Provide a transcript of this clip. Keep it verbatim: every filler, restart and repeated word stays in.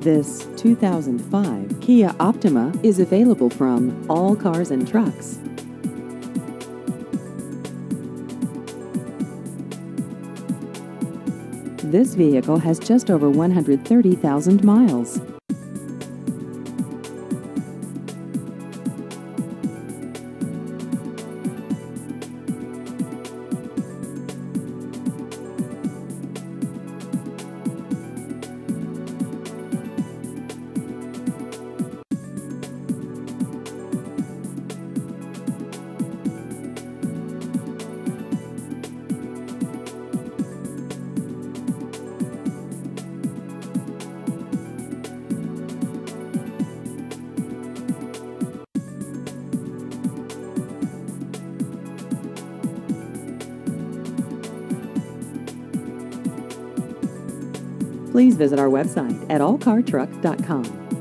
This two thousand five Kia Optima is available from All Cars and Trucks. This vehicle has just over one hundred thirty thousand miles. Please visit our website at all car truck dot com.